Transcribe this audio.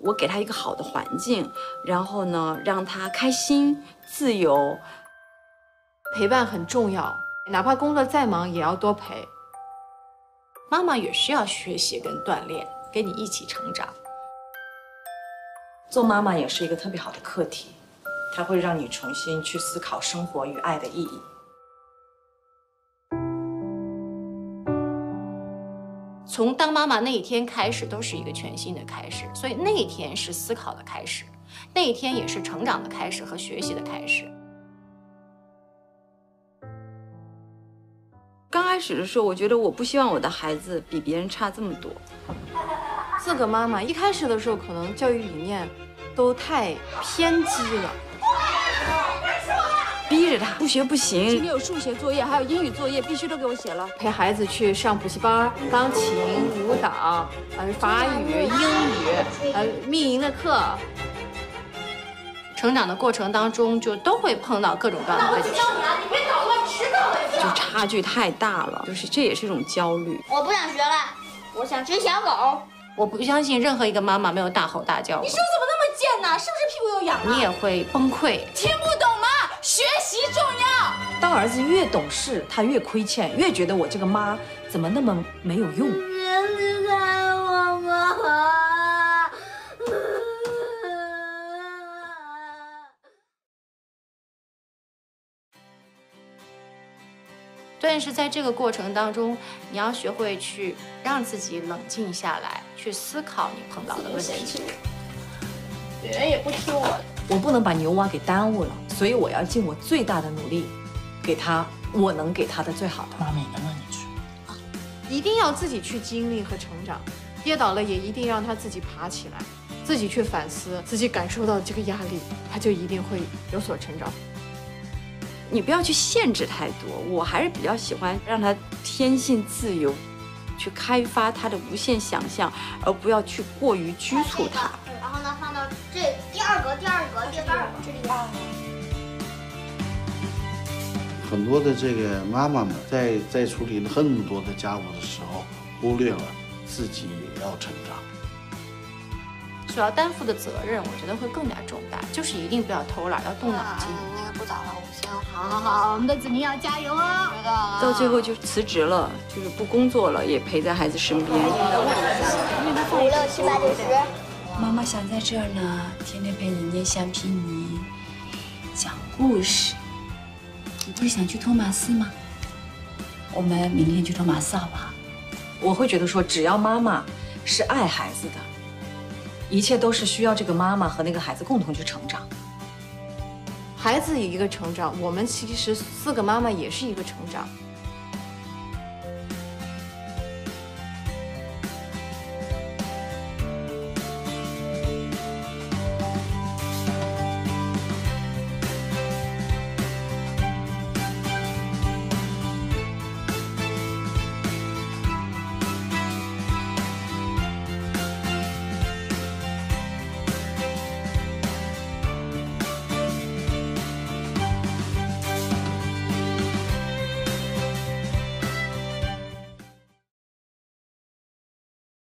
我给他一个好的环境，然后呢，让他开心、自由。 陪伴很重要，哪怕工作再忙，也要多陪。 妈妈也需要学习跟锻炼，跟你一起成长。 做妈妈也是一个特别好的课题，它会让你重新去思考生活与爱的意义。 从当妈妈那一天开始，都是一个全新的开始，所以那一天是思考的开始，那一天也是成长的开始和学习的开始。 刚开始的时候，我觉得我不希望我的孩子比别人差这么多。 4个妈妈一开始的时候，可能教育理念都太偏激了， 逼着他不学不行。 今天有数学作业，还有英语作业，必须都给我写了。 陪孩子去上补习班，钢琴、舞蹈，法语、英语，密营的课。 成长的过程当中，就都会碰到各种各样的问题。 你啊，你别捣乱，迟到了。 就差距太大了，这也是一种焦虑。 我不想学了，我想吃小狗。 我不相信任何一个妈妈没有大吼大叫过。 你手怎么那么贱呢？是不是屁股又痒了？ 你也会崩溃。 听不懂吗？学习重要。 当儿子越懂事，他越亏欠，越觉得我这个妈怎么那么没有用。 别离开我吗？ 但是在这个过程当中，你要学会去让自己冷静下来，去思考你碰到的问题。 别人也不听我的， 我不能把牛蛙给耽误了，所以我要尽我最大的努力，给他我能给他的最好的。 妈咪能让你去， 一定要自己去经历和成长，跌倒了也一定让他自己爬起来，自己去反思，自己感受到这个压力，他就一定会有所成长。 你不要去限制太多，我还是比较喜欢让他天性自由，去开发他的无限想象，而不要去过于拘束他。 然后呢，放到这第二格、第3格，这里。 很多的这个妈妈们在处理很多的家务的时候，忽略了自己也要成长。 所要担负的责任，我觉得会更加重大，就是一定不要偷懒，要动脑筋。 那个不早了，5星。好，我们的子宁要加油哦。知道了。 到最后就辞职了，就是不工作了，也陪在孩子身边。 5、6、7、8、9、10。 妈妈想在这儿呢，天天陪你捏橡皮泥，讲故事。你不是想去托马斯吗？我们明天去托马斯好不好？ 我会觉得说，只要妈妈是爱孩子的，一切都是需要这个妈妈和那个孩子共同去成长。 孩子一个成长，我们其实4个妈妈也是一个成长。